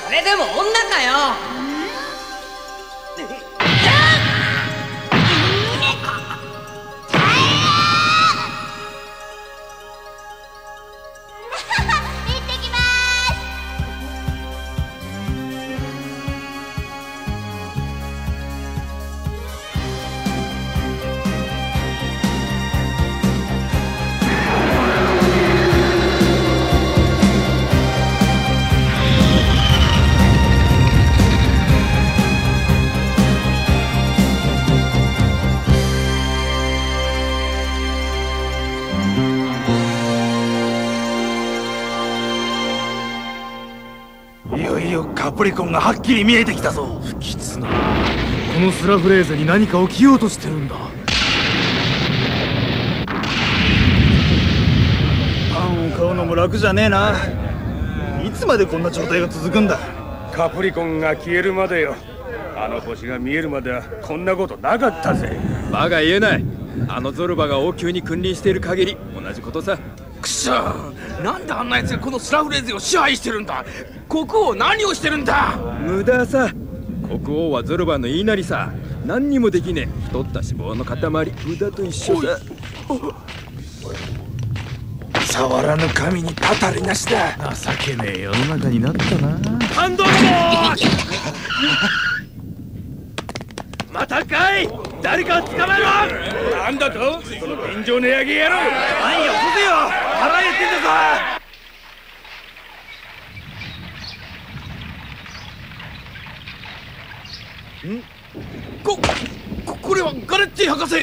それでも女かよ。 カプリコンがはっきり見えてきたぞ。 不吉な。このスラフレーゼに何か起きようとしてるんだ。 パンを買うのも楽じゃねえな。いつまでこんな状態が続くんだ。 カプリコンが消えるまでよ。あの星が見えるまではこんなことなかったぜ。 バカ言えない。あのゾルバが王宮に君臨している限り同じことさ。 くしゃー、なんであんな奴がこのスラフレーゼを支配してるんだ。国王何をしてるんだ。 無駄さ。国王はゾルバの言いなりさ。何にもできねえ太った脂肪の塊。無駄と一緒さ。 触らぬ神にたたりなしだ。 情けねえ世の中になったな。 ハンドルもまたかい。誰か捕まえろ。なんだとその便乗値上げ野郎。 何よこせよ。腹減ってんだぞ。 これはガレッティ博士。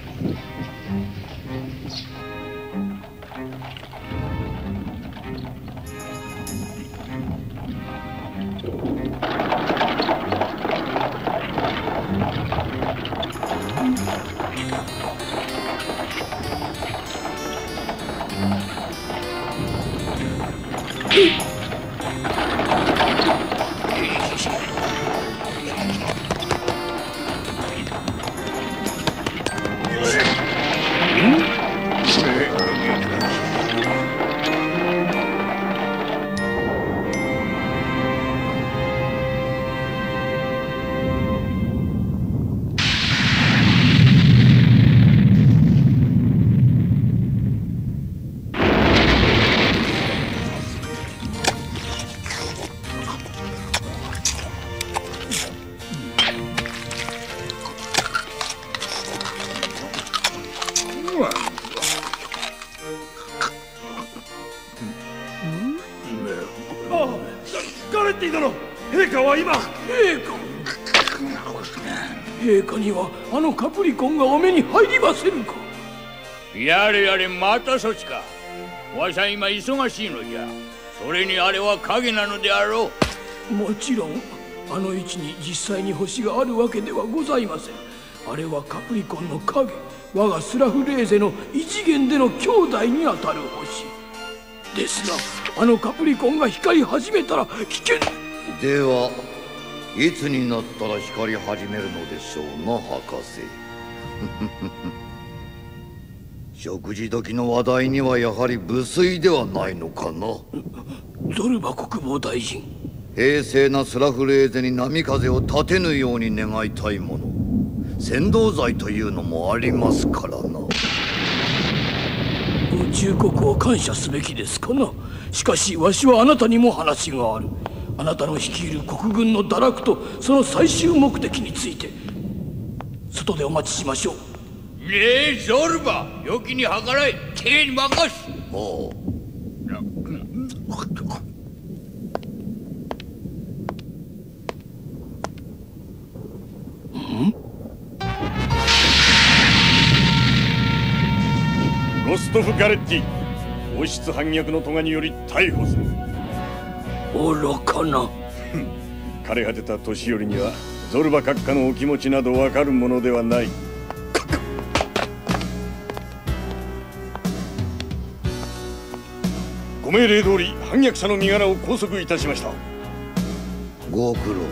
ガレッティ殿、陛下は今。 陛下にはあのカプリコンがお目に入りませんか。 やれやれ、またそっちか。わしは今忙しいのじゃ。それにあれは影なのであろう。もちろんあの位置に実際に星があるわけではございません。あれはカプリコンの影、我がスラフレーゼの異次元での兄弟にあたる星ですが、あのカプリコンが光り始めたら危険では、いつになったら光り始めるのでしょうな、博士。食事時の話題にはやはり無粋ではないのかな。 ゾルバ国防大臣、 平静なスラフレーゼに波風を立てぬように願いたいもの、扇動罪というのもありますからな。 宇宙国を感謝すべきですかな。しかしわしはあなたにも話がある。あなたの率いる国軍の堕落とその最終目的について外でお待ちしましょう。 ねえゾルバ、良きに計らい、手に任す。 おう。 ゴストフ・ガレッティ、王室反逆の咎により逮捕する。 愚かな。 枯れ果てた年寄りにはゾルバ閣下のお気持ちなどわかるものではない。ご命令通り反逆者の身柄を拘束いたしました。 ご苦労。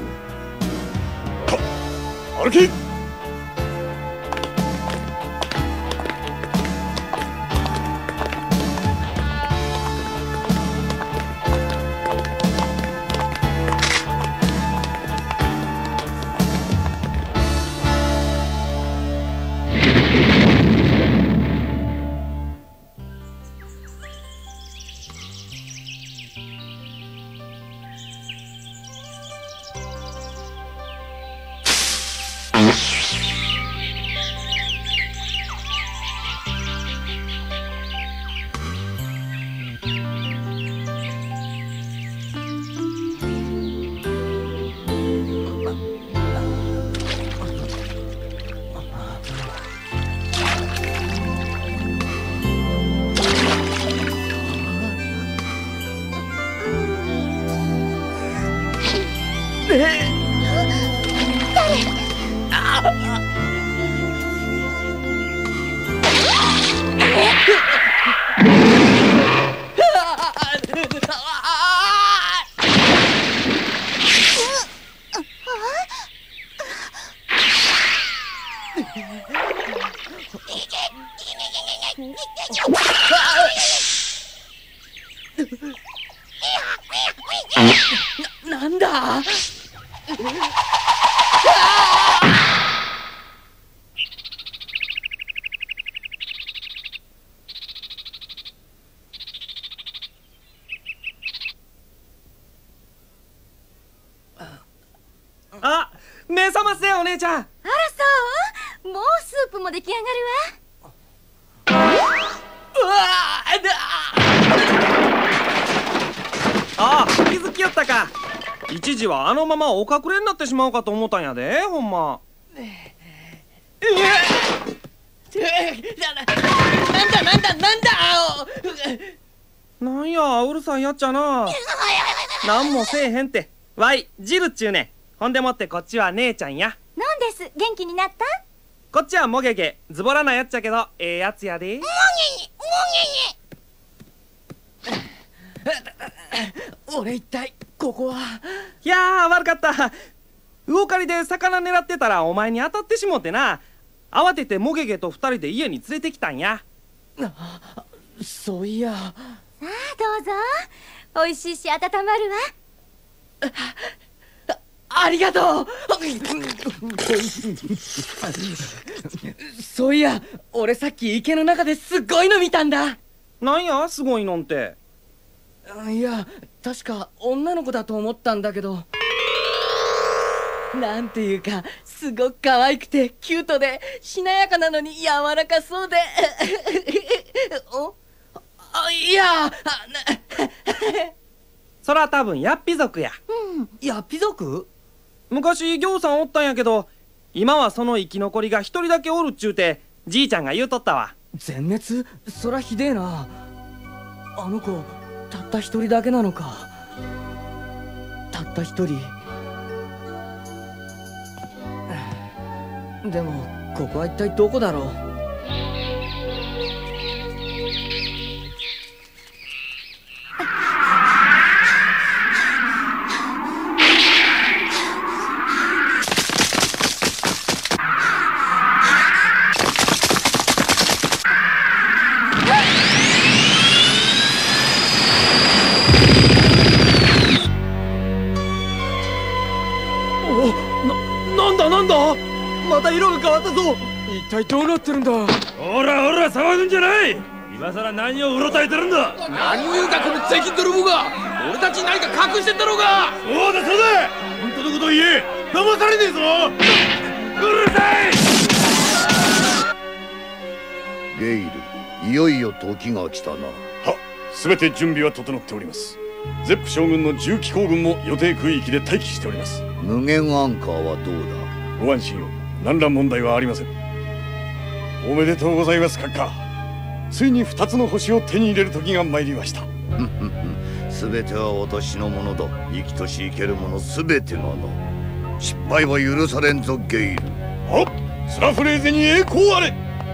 歩け。 なんだ。 あ、目覚ませよお姉ちゃん。 あらそう、もうスープも出来上がるわ。 ああ、気づきよったか。一時はあのままお隠れになってしまうかと思ったんやで、ほんま。なんや、うるさいやっちゃな。なんもせえへんって。わい、ジルっちゅうねん。ほんでもってこっちは姉ちゃんや。 なんです、元気になった？ こっちはもげげ、ズボラなやっちゃけど、ええやつやで。もげげ、もげげ。俺一体ここは。 いやー、悪かった。魚狩りで魚狙ってたらお前に当たってしもてな。慌ててもげげと二人で家に連れてきたんや。 そういや。 さあどうぞ、おいしいし温まるわ。 ありがとう。そういや、俺さっき池の中ですっごいの見たんだ。 なんや、すごいのんて。 いや、確か女の子だと思ったんだけど、なんていうかすごく可愛くてキュートでしなやかなのに柔らかそうでいやそら多分ヤッピ族や。 ヤッピ族？ 昔ぎょうさんおったんやけど、今はその生き残りが一人だけおるっちゅうてじいちゃんが言うとったわ。 全滅？そらひでえな。あの子たった一人だけなのか。たった一人。でもここは一体どこだろう。 なんだまた色が変わったぞ。 一体どうなってるんだ。 ほらほら騒ぐんじゃない。今さら何をうろたえてるんだ。 何を言うかこの税金泥棒が。俺たちに何か隠してんだろうが。 そうだそうだ、本当のことを言え。騙されねえぞ。うるさい。 ゲイル、いよいよ時が来たな。 は、すべて準備は整っております。ゼップ将軍の重機行軍も予定区域で待機しております。 無限アンカーはどうだ。 ご安心を、何ら問題はありません。おめでとうございます、閣下。ついに2つの星を手に入れる時が参りました。 すべては私のものだ。生きとし生けるものすべてがな。失敗は許されんぞ、ゲイル。 はっ、スラフレーゼに栄光あれ。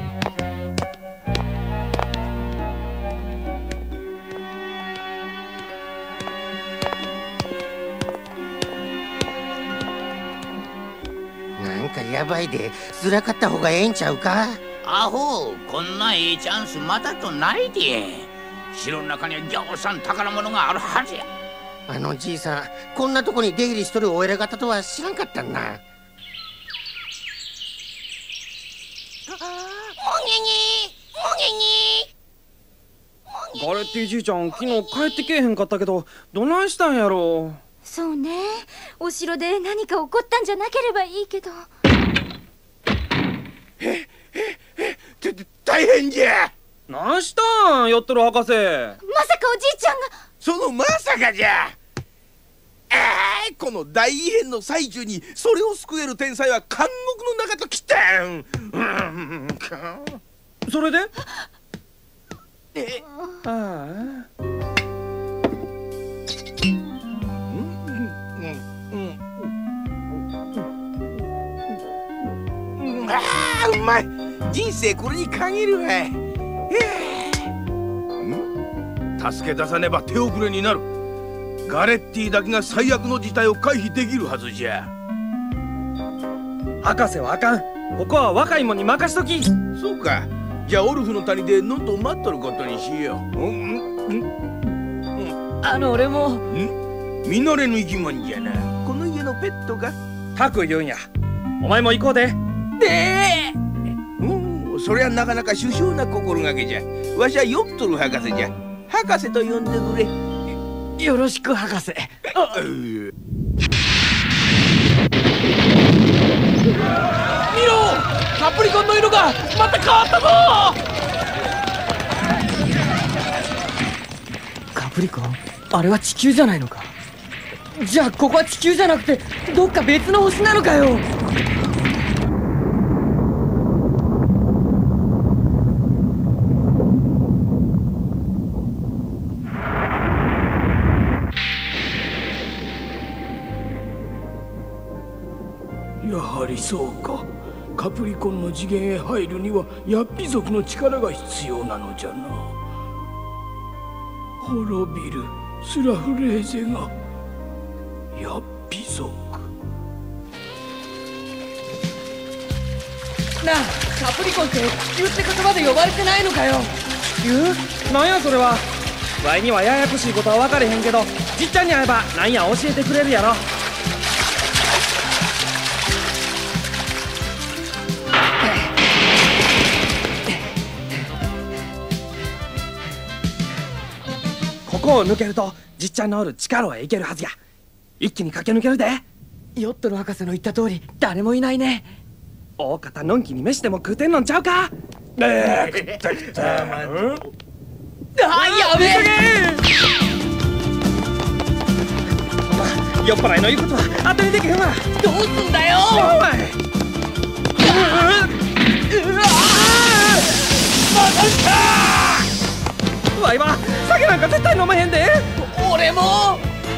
なんかやばいで、ずらかった方がええんちゃうか。 アホ、こんなええチャンスまたとないで。城の中にはぎょうさん宝物があるはずや。 あのじいさん、こんなとこに出入りしとるお偉方とは知らんかったんな。もげにガレッティじいちゃん、昨日帰ってけえへんかったけど、どないしたんやろ。 そうね、お城で何か起こったんじゃなければいいけど。 大変じゃ。 なんしたん、ヨットル博士。 まさかおじいちゃんが。 そのまさかじゃ。この大異変の最中にそれを救える天才は監獄の中と来たん。 それで？ ああ。 まい。人生これに限るわい。 助け出さねば手遅れになる。ガレッティだけが最悪の事態を回避できるはずじゃ。 博士はあかん。ここは若いもんに任しとき。 そうか。じゃあオルフの谷でのんと待っとることにしよう。 俺も。 見慣れぬ生き物じゃな。この家のペットか。 タク言うんや。お前も行こうで。 そりゃなかなか殊勝な心がけじゃ。わしはヨットル博士じゃ。博士と呼んでくれ。 よろしく博士。 見ろ、カプリコンの色がまた変わったぞ。 カプリコン、あれは地球じゃないのか。じゃあここは地球じゃなくてどっか別の星なのかよ。 やはりそうか。カプリコンの次元へ入るにはヤッピ族の力が必要なのじゃな。滅びるスラフレーゼがヤッピ族。 なあ、カプリコンって地球って言葉で呼ばれてないのかよ。 地球？なんやそれは。わいにはややこしいことは分かれへんけど、じっちゃんに会えばなんや教えてくれるやろ。ここを抜けるとじっちゃんのおる地下牢へ行けるはずや。一気に駆け抜けるで。 ヨットの博士の言った通り誰もいないね。 大方のんきに飯でも食うてんのんちゃうか。 やべえ。 酔っ払いの言うことは当たりできへんわ。 どうすんだよ。 わいは酒なんか絶対飲まへんで。 俺も。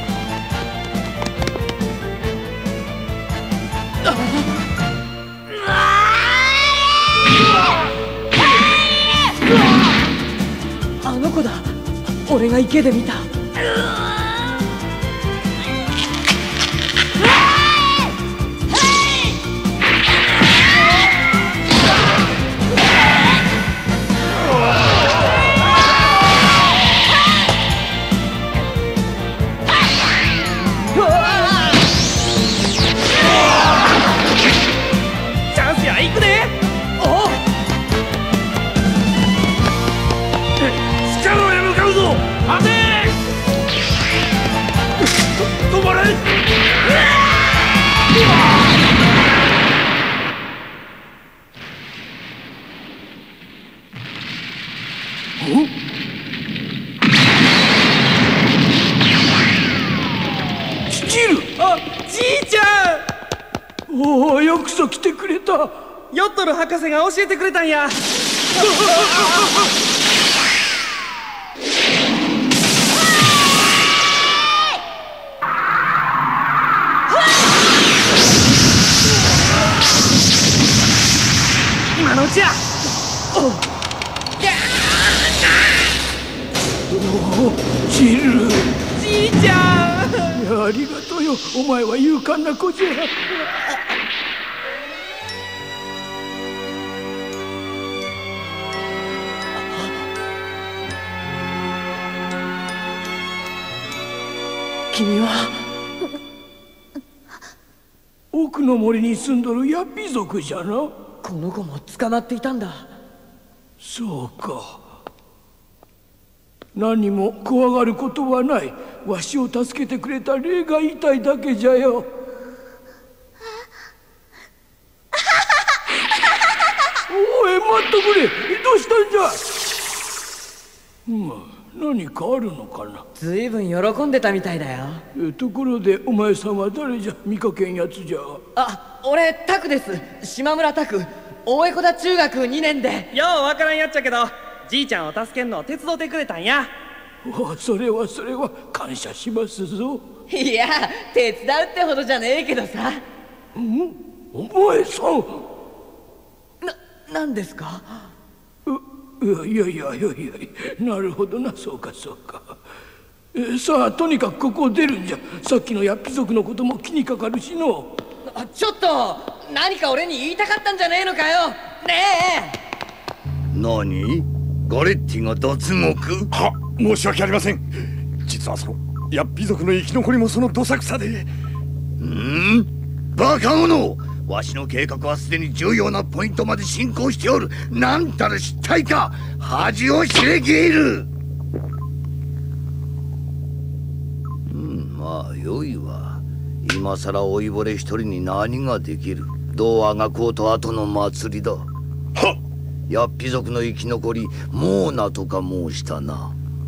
あの子だ。俺が池で見た。 チャンスや、行くで。 地下牢へ向かうぞ。待て。止まれ。 スチル。 あ、じいちゃん。おお、よくぞ来てくれた。 ヨットル博士が教えてくれたんや。今のうちや。 おお、ジル。 じいちゃん。 ありがとうよ。お前は勇敢な子じゃ。 君は奥の森に住んどるヤッピ族じゃな。 この子も捕まっていたんだ。 そうか。何も怖がることはない。わしを助けてくれた霊が言いたいだけじゃよ。おい、待っとくれ。どうしたんじゃ。何かあるのかな。 ずいぶん喜んでたみたいだよ。 ところでお前さんは誰じゃ。見かけんやつじゃ。 あ、俺タクです。島村タク。大江古田中学2年で。 ようわからんやっちゃけど、じいちゃんを助けんのを手伝ってくれたんや。 お、それは感謝しますぞ。 いや、手伝うってほどじゃねえけどさ。 お前さん。 何ですか？ いや、なるほどな、そうか。さあ、とにかくここを出るんじゃ。さっきのヤッピ族のことも気にかかるしの。 ちょっと何か俺に言いたかったんじゃねえのかよ。ねえ。何？ガレッティが脱獄？ は、申し訳ありません。実はそのヤッピ族の生き残りもそのどさくさで。 バカ者！わしの計画はすでに重要なポイントまで進行しておる。なんたる失態か！恥を知れきる！まあよいわ。今さら老いぼれ一人に何ができる？どうあがこうと後の祭りだ。はっ！ヤッピ族の生き残りモーナとか申したな。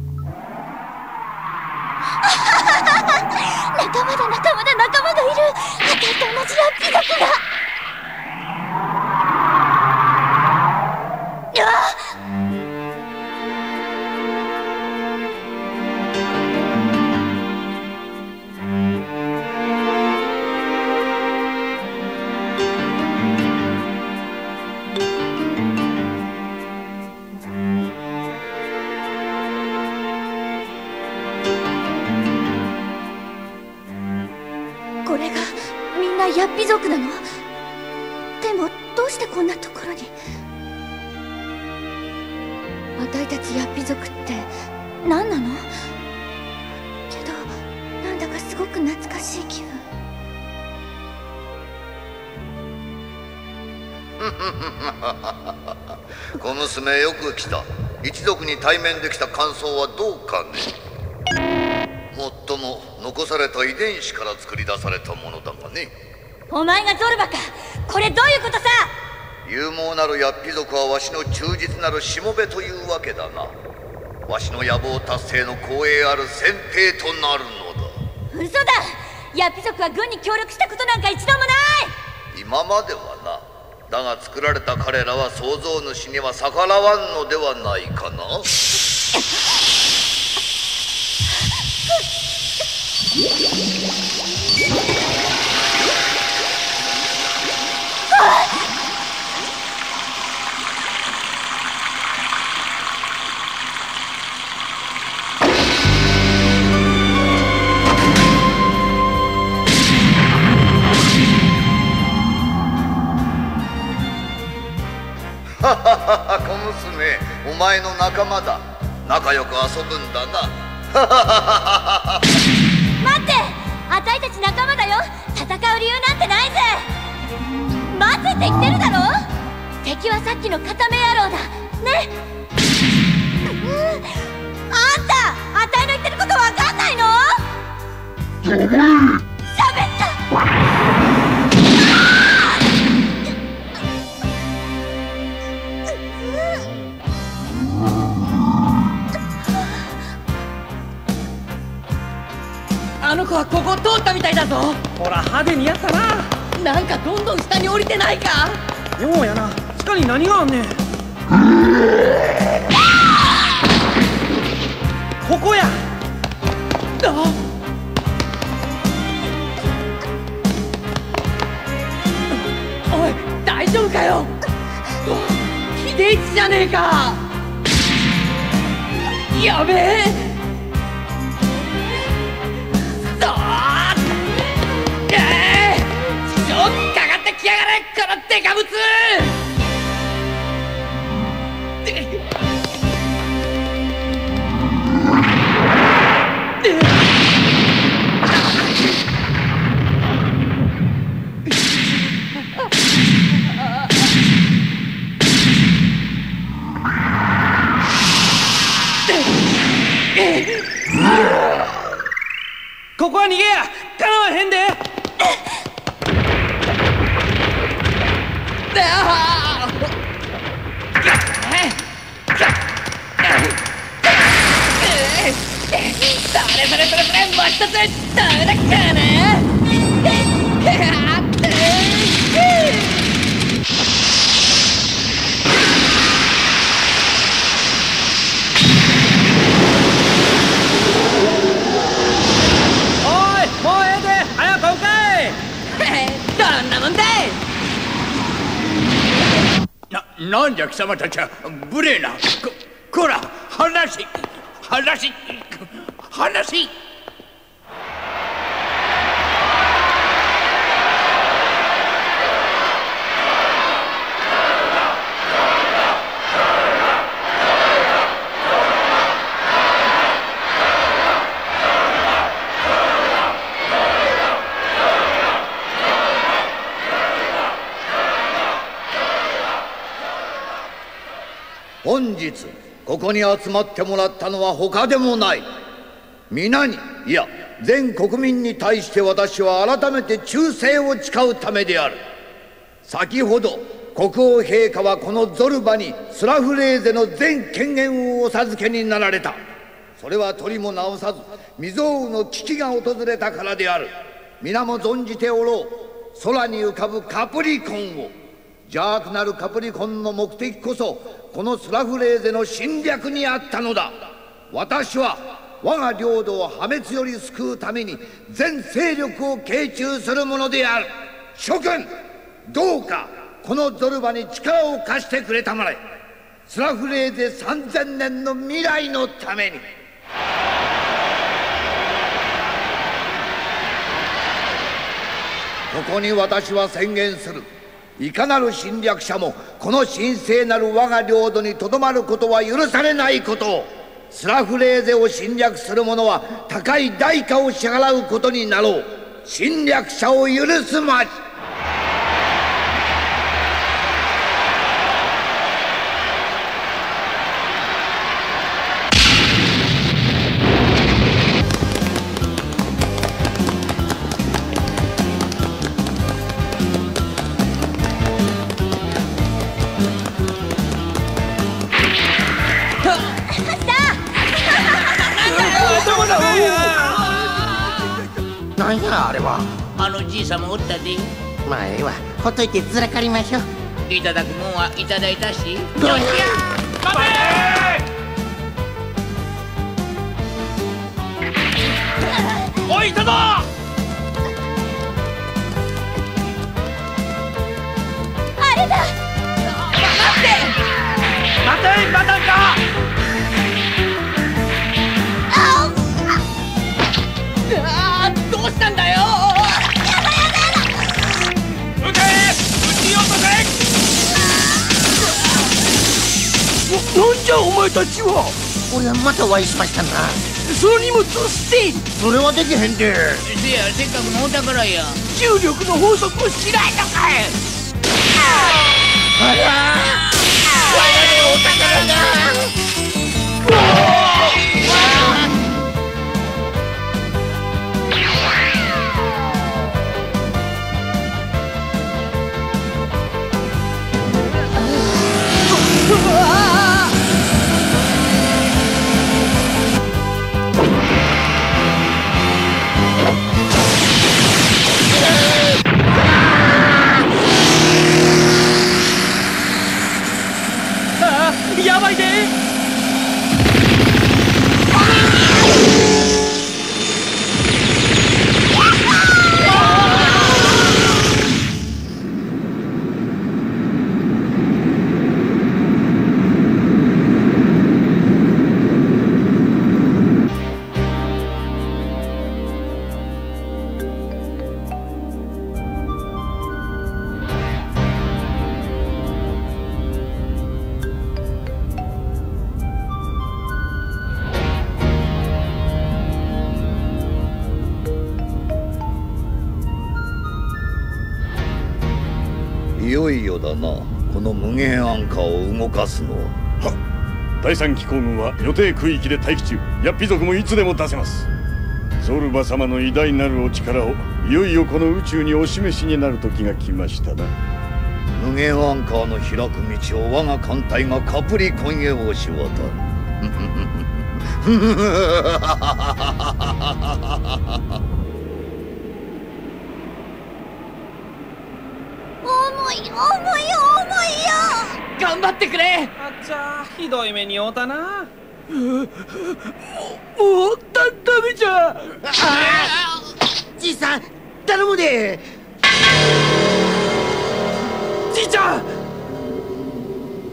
仲間がいる。あたいと同じヤッピ族が。これがみんなヤッピ族なの？でもどうしてこんなところに？あたいたちヤッピ族って何なの？けどなんだかすごく懐かしい気分。 小娘よく来た。一族に対面できた感想はどうかね。もっとも残された遺伝子から作り出されたものだがね。 お前がゾルバか。これどういうことさ？ 勇猛なるヤッピ族はわしの忠実なるしもべというわけだな。わしの野望達成の光栄ある先兵となるのだ。 嘘だ。ヤッピ族は軍に協力したことなんか一度もない。 今まではな。だが作られた彼らは創造主には逆らわんのではないかな。小娘、お前の仲間だ。仲良く遊ぶんだな。 待って、あたいたち仲間だよ。戦う理由なんてないぜ。待てって言ってるだろ。敵はさっきの片目野郎だね。あんた、あたいの言ってることわかんないの？喋った。 あの子はここを通ったみたいだぞ。 ほら派手にやったな。 なんかどんどん下に降りてないか？ ようやな。地下に何があんねん。ここや。 おい、大丈夫かよ。秀一じゃねえか。やべえ。かかってきやがれ、このデカブツ。 なんじゃ貴様たちは無礼な。こら話本日ここに集まってもらったのは他でもない。皆に、いや全国民に対して私は改めて忠誠を誓うためである。先ほど国王陛下はこのゾルバにスラフレーゼの全権限をお授けになられた。それは取りも直さず未曾有の危機が訪れたからである。皆も存じておろう。空に浮かぶカプリコンを。邪悪なるカプリコンの目的こそこのスラフレーゼの侵略にあったのだ。私は我が領土を破滅より救うために全勢力を傾注するものである。諸君、どうかこのゾルバに力を貸してくれたまえ。スラフレーゼ3000年の未来のために。ここに私は宣言する。いかなる侵略者もこの神聖なる我が領土にとどまることは許されないことを。スラフレーゼを侵略する者は高い代価を支払うことになろう。侵略者を許すまじ。 なんやあれは。 あのじいさんもおったで。 まあええわ、ほっといてずらかりましょう。 いただくもんはいただいたし。よっしゃ待ておい、いたぞ。 あれだ。 待てまたか。 どうしたんだよ。 撃て、撃ち落とせ。 なんじゃお前たちは。 俺はまたお会いしましたな。 その荷物を捨て。 それはできへんで。 せや、せっかくのお宝や。 重力の法則を知らんのかい。 あら我がお宝が。 やばいで。 いよいよだな、この無限アンカーを動かすのは。 第三機構軍は予定区域で待機中。ヤッピ族もいつでも出せます。ゾルバ様の偉大なるお力をいよいよこの宇宙にお示しになる時が来ましたな。 無限アンカーの開く道を我が艦隊がカプリコンへ押し渡る。 重いよ。 頑張ってくれ。 あっちゃー、ひどい目に遭うたな。 もうダメじゃ。 じいさん頼むで。 じいちゃん。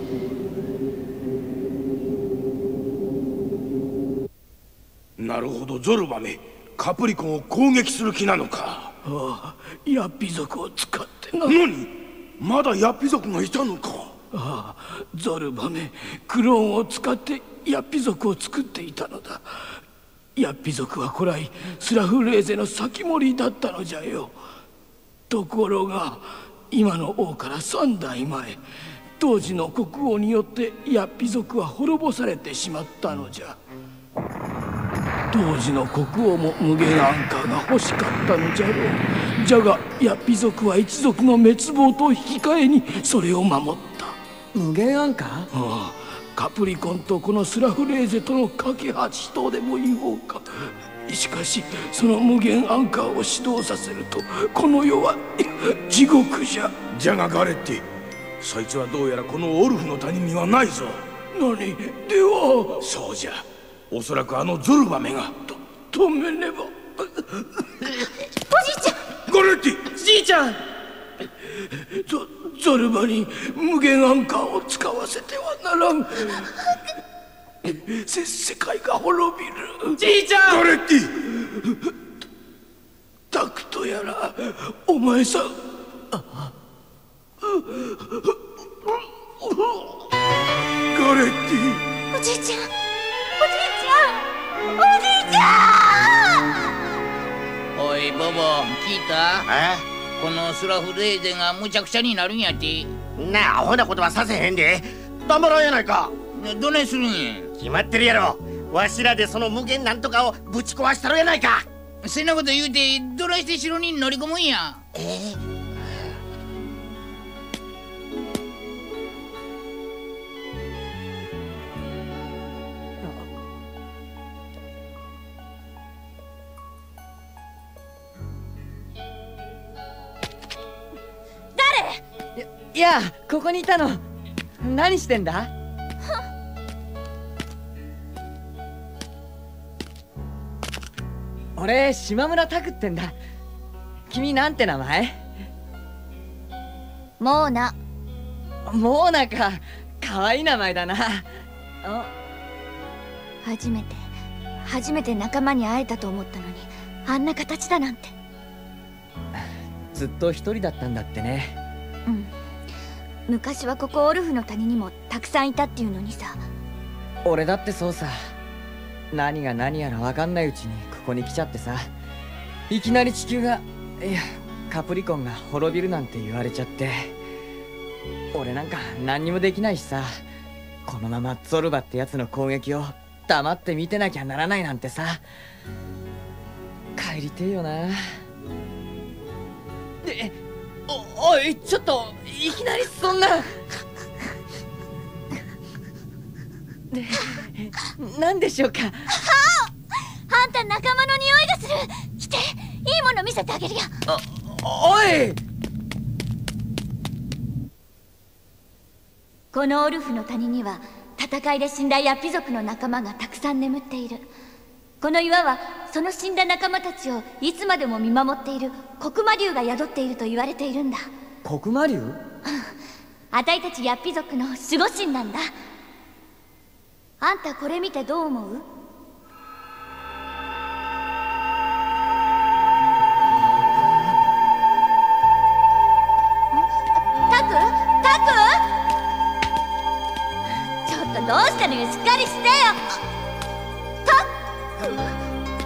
なるほど、ゾルバめ、カプリコンを攻撃する気なのか。 ああ、ヤッピ族を使ってな。 何？まだヤッピ族がいたのか。 ああ、ゾルバめ、クローンを使ってヤッピ族を作っていたのだ。ヤッピ族は古来スラフレーゼの先森だったのじゃよ。ところが今の王から3代前、当時の国王によってヤッピ族は滅ぼされてしまったのじゃ。当時の国王も無限アンカーが欲しかったのじゃろう。じゃがヤッピ族は一族の滅亡と引き換えにそれを守った。 無限アンカー？ ああ、カプリコンとこのスラフレーゼとの架け橋とでも言おうか。しかしその無限アンカーを始動させるとこの世は地獄じゃ。 じゃがガレッティ、そいつはどうやらこのオルフの谷にはないぞ。 何では。 そうじゃ、おそらくあのゾルバメが。 止めねば。 おじいちゃん。 ガレッティ、 じいちゃん。 ゾルバに無限アンカーを使わせてはならん。世界が滅びる。 じいちゃん。 ガレッティ。 タクトやらお前さん。ガレッティ。 おじいちゃん、おじいちゃん、おじいちゃん。 おいボボ、聞いた？このスラフレーゼがむちゃくちゃになるんやって。 なあ、アホなことはさせへんで。たまらんやないか。 どないするんや。 決まってるやろ。わしらでその無限なんとかをぶち壊したろやないか。 そんなこと言うてどないして城に乗り込むんや。 いや、ここにいたの。何してんだ？俺、島村拓ってんだ。君なんて名前？ モーナ。 モーナか。かわいい名前だな。 初めて仲間に会えたと思ったのに、あんな形だなんて。 ずっと一人だったんだってね。 うん。昔はここオルフの谷にもたくさんいたっていうのにさ。 俺だってそうさ。何が何やら分かんないうちにここに来ちゃってさ、いきなり地球が、いやカプリコンが滅びるなんて言われちゃって、俺なんか何にもできないしさ、このままゾルバってやつの攻撃を黙って見てなきゃならないなんてさ。帰りてえよな。おい、ちょっといきなりそんな。何でしょうか。 あんた仲間の匂いがする。来て、いいもの見せてあげるよ。 おい。 このオルフの谷には戦いで死んだヤッピ族の仲間がたくさん眠っている。この岩はその死んだ仲間たちをいつまでも見守っている黒魔竜が宿っていると言われているんだ。 黒魔竜？ あたいたちヤッピ族の守護神なんだ。あんたこれ見てどう思う？タク？ちょっとどうしたのよ、しっかりしてよ。タク？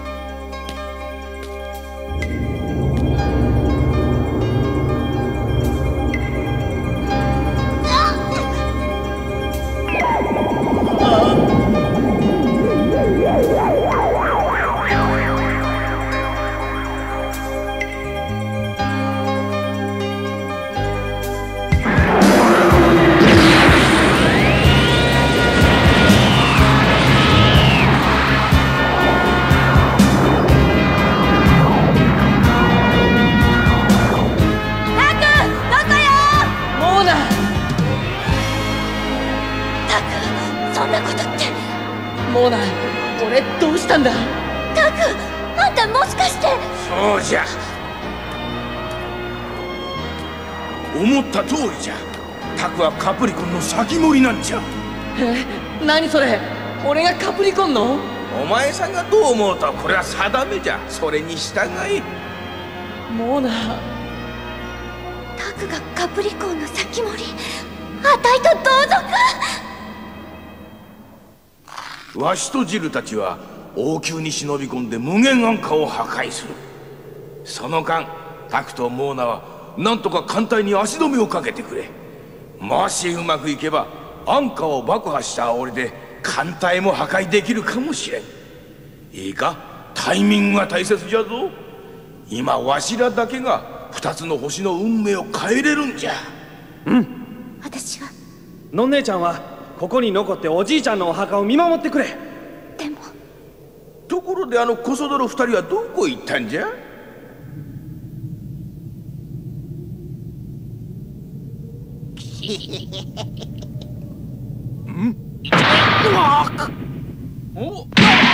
モーナ、俺どうしたんだ？ タク、あんたもしかして。 そうじゃ、思った通りじゃ。タクはカプリコンの先森なんじゃ。 何それ？俺がカプリコンの？ お前さんがどう思うとこれは定めじゃ。それに従い。 モーナ。 タクがカプリコンの先森、あたいと同族。 わしとジルたちは王宮に忍び込んで無限暗花を破壊する。その間タクとモーナはなんとか艦隊に足止めをかけてくれ。もしうまくいけば暗花を爆破した煽りで艦隊も破壊できるかもしれん。いいか、タイミングが大切じゃぞ。今わしらだけが2つの星の運命を変えれるんじゃ。 私が。 のん姉ちゃんはここに残っておじいちゃんのお墓を見守ってくれ。 でも。 ところでコソ泥2人はどこ行ったんじゃ？お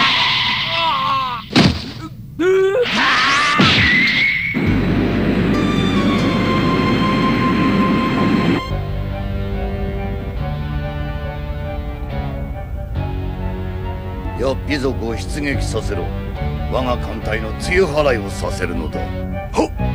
ヤッピ族を出撃させろ。我が艦隊の露払いをさせるのだ。はっ。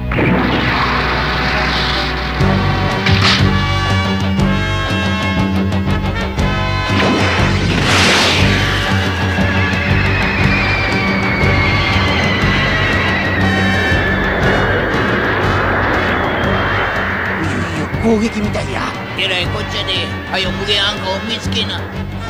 攻撃みたいや。 えらいこっちゃで、はよ無限暗花を見つけな。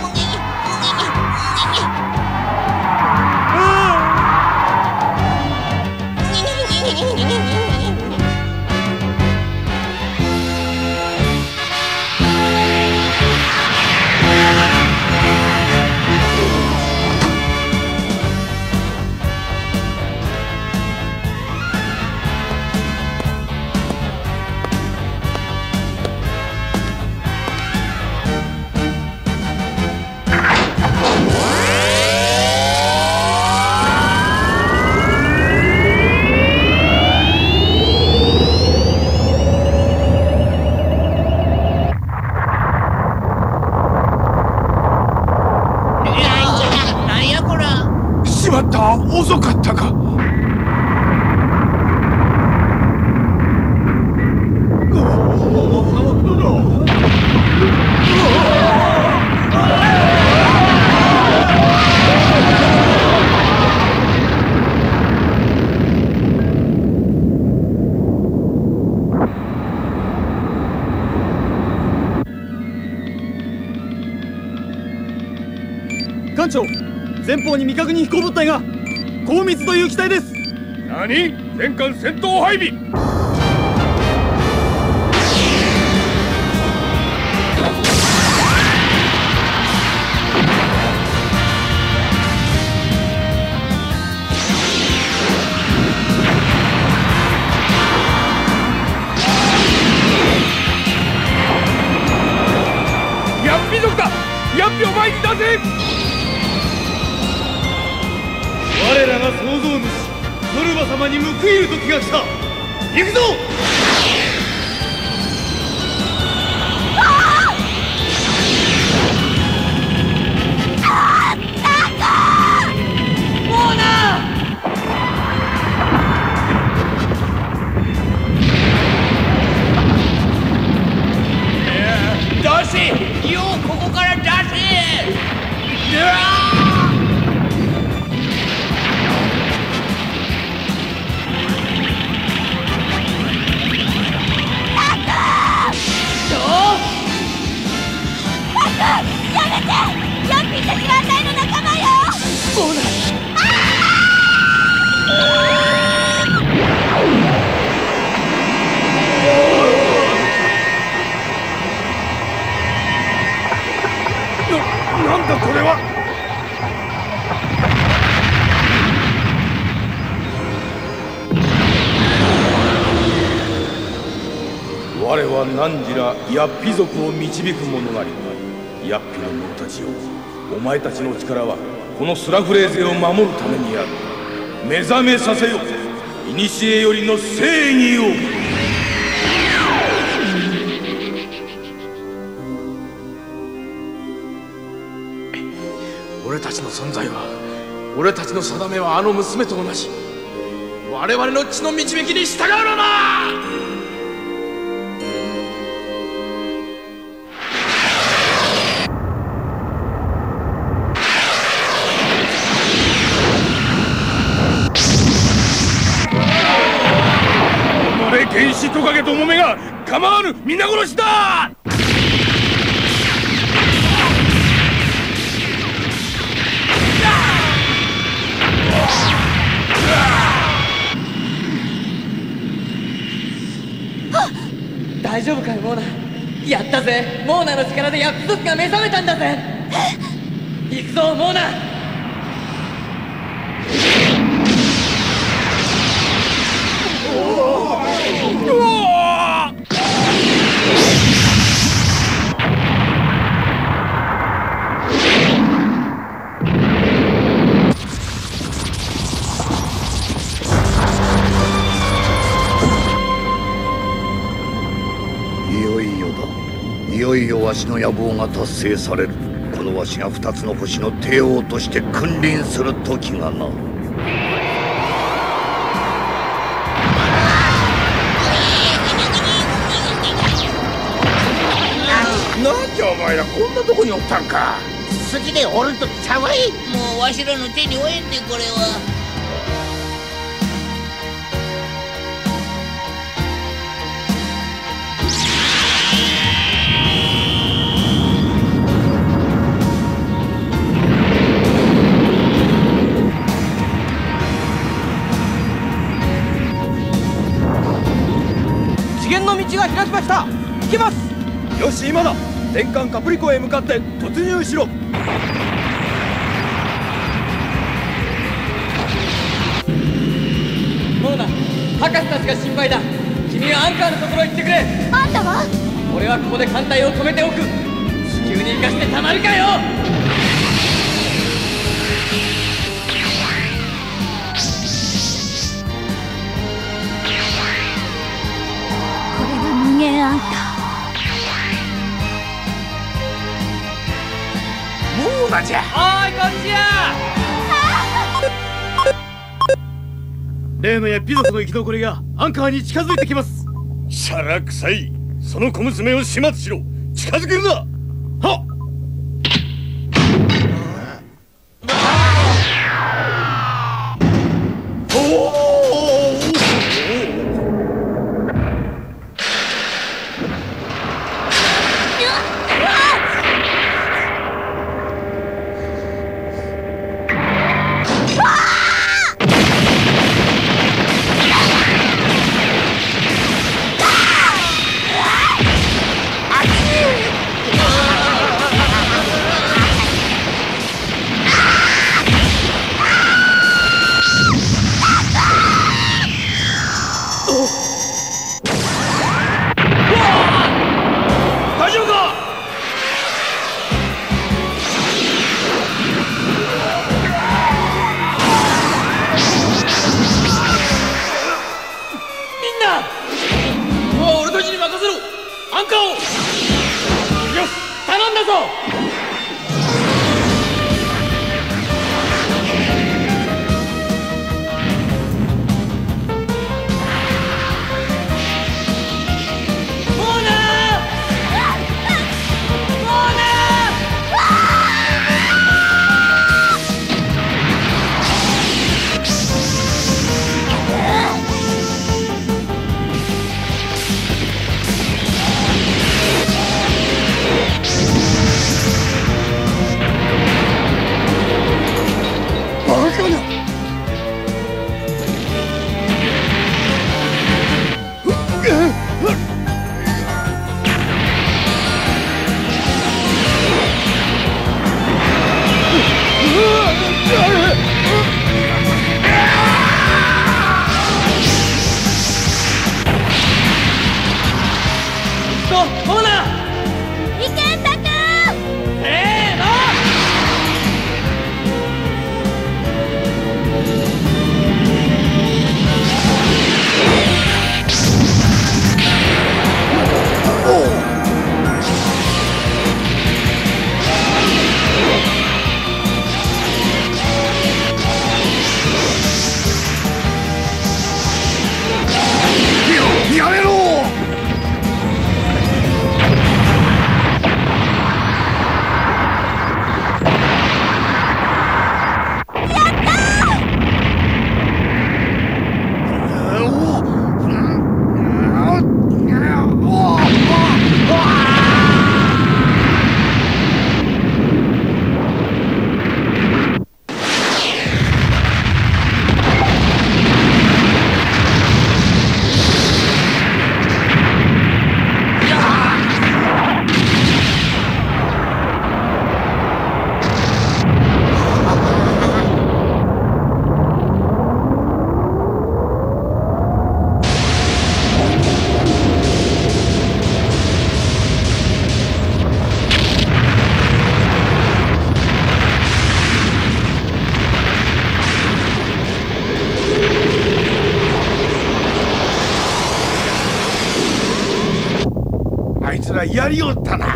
遅かったか。 艦長、前方に未確認飛行物体が。高密という機体です。 何？全艦戦闘配備。ヤッピ族だ。ヤッピを前に出せ。我らが創造主ゾルバ様に報いる時が来た。行くぞ。 モーナー。出せよう、ここから出せ。 やめて！ヤッピーたちはあたいの仲間よ！ そうだ！ なんだこれは！ 我は汝らヤッピ族を導く者なり。ヤッピの者たちよ、お前たちの力はこのスラフレーゼを守るためにある。目覚めさせよ、古よりの正義を。 俺たちの存在は俺たちの定めはあの娘と同じ。我々の血の導きに従うのだ。 原始トカゲとモメが構わぬ皆殺しだ。 大丈夫かよモーナ。やったぜ。モーナの力でヤッピ族が目覚めたんだぜ。行くぞモーナ。 いよいよわしの野望が達成される。このわしが2つの星の帝王として君臨する時がな。 なんじゃお前らこんなとこにおったんか。 好きでおるんとちゃうわい。 もうわしらの手に負えんでこれは。 次元の道が開きました。行きます。 よし今だ。全艦カプリコへ向かって突入しろ。 モーナ、博士たちが心配だ。君はアンカーのところへ行ってくれ。 あんたは？ 俺はここで艦隊を止めておく。地球に行かしてたまるかよ。 これが無限アンカー。 モーナじゃ。 おいこっちや。 例のヤッピ族の生き残りがアンカーに近づいてきます。 しゃらくさい。その小娘を始末しろ。近づけるな。はっ。 つらやりおったな。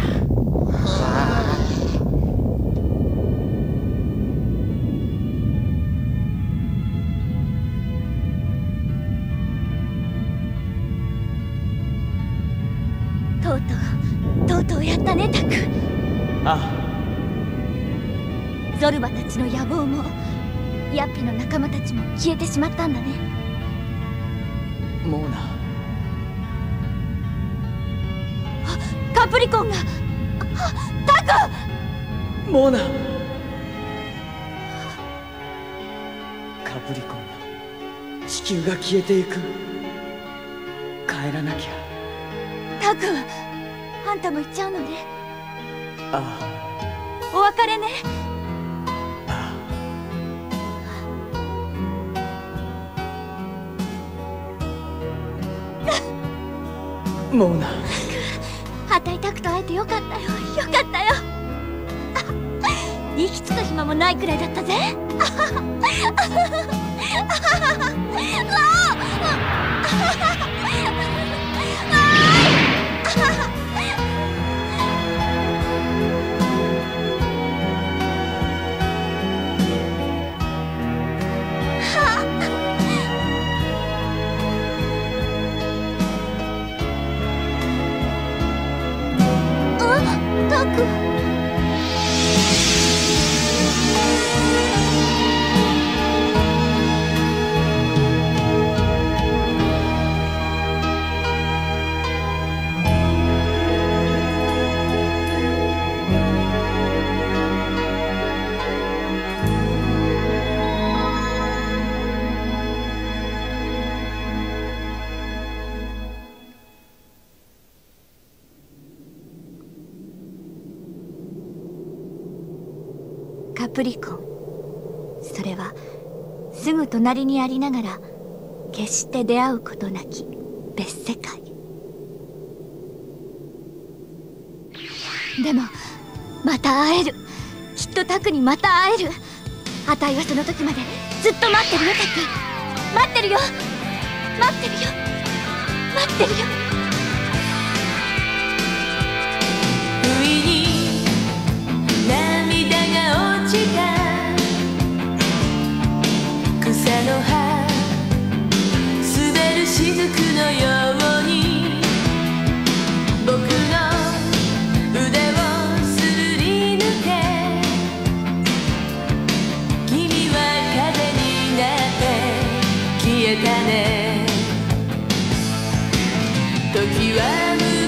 とうとうやったね、タク。 ああ。 ゾルバたちの野望もヤッピの仲間たちも消えてしまったんだね。 モーナ。 カプリコンが。タク。 モーナ。カプリコンが地球が消えていく。帰らなきゃ。 タク、あんたも行っちゃうのね。 ああ。お別れね。 モーナ。 あたいタクと会えてよかったよ、よかったよ。息つく暇もないくらいだったぜ。タク。カプリコン、それはすぐ隣にありながら決して出会うことなき別世界。でもまた会える。きっとタクにまた会える。あたいはその時までずっと待ってるよ、タク。待ってるよ、待ってるよ、待ってるよ。 不意に涙が落ちた草の葉滑る雫のように僕の腕をすり抜け君は風になって消えたね。時は